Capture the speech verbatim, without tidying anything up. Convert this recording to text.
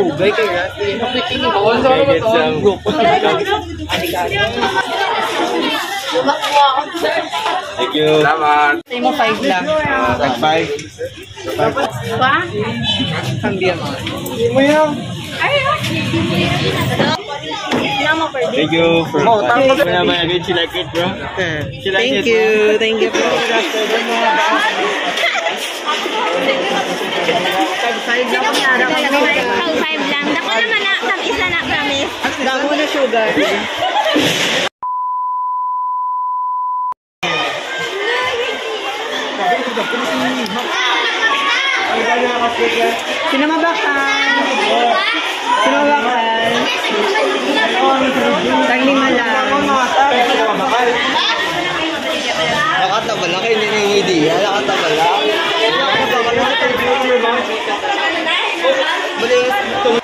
Dugay kayo na. Thank you. Salamat. Say mo five lang. Like five. Pa? Cambian mo. Thank you for five. She like it, bro. She like Thank it, you. Thank you po. Five lang kami na. Five lang. Dako naman na. Tamis na na, promise. Damo na sugar. Sinamabakan. Sinamabakan. Taglima lang. Nakatabala kayo nyo yung idea. Nakatabala. Nakatabala. Sinamabakan.